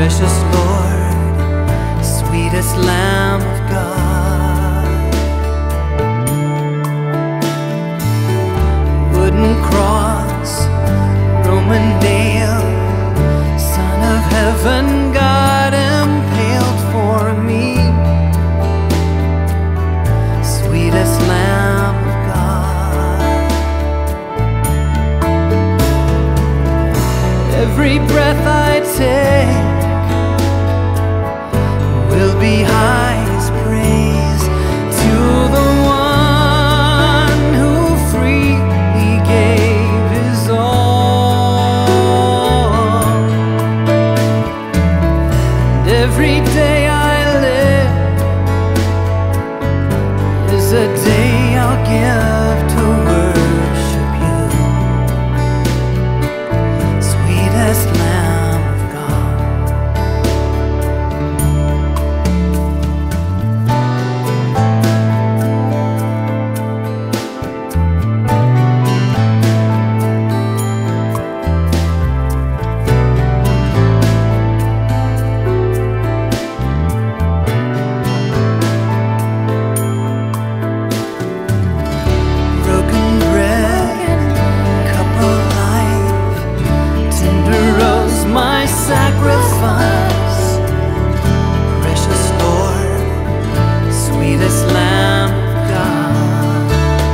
Precious Lord, sweetest Lamb of God. Wooden cross, Roman nail, Son of Heaven, God impaled for me. Sweetest Lamb of God. Every breath I take will be highest praise to the one who freely gave his all. And every day I live is a day I'll give to worship you, sweetest Lamb of God. Sacrifice, precious Lord, sweetest Lamb of God.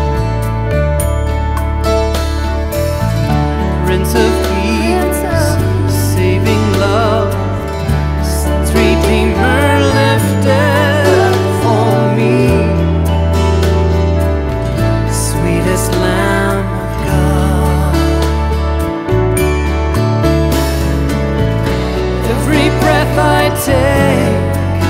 Prince of Peace, saving love, sin's Redeemer lifted for me, sweetest Lamb of God. Every breath I take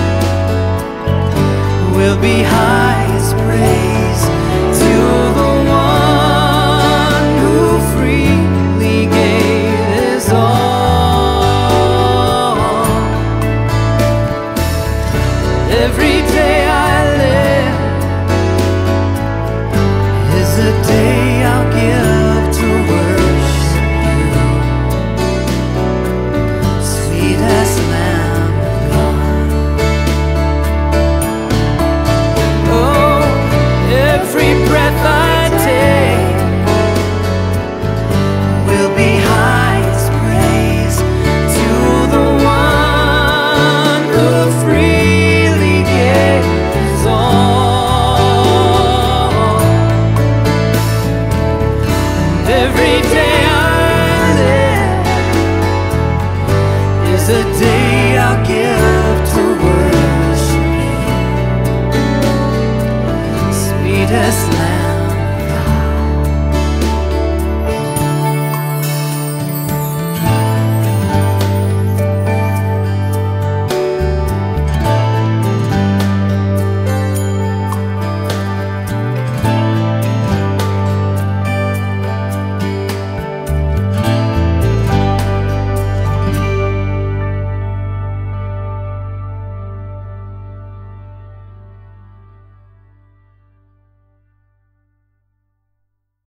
will be highest praise to the one who freely gave his all. Every day I live is a day I'll give to worship you, sweetest Lamb of God. Oh, every breath I take will be highest praise to the one who freely gave his all. And every day I live is a day I'll give to worship you, sweetest Lamb.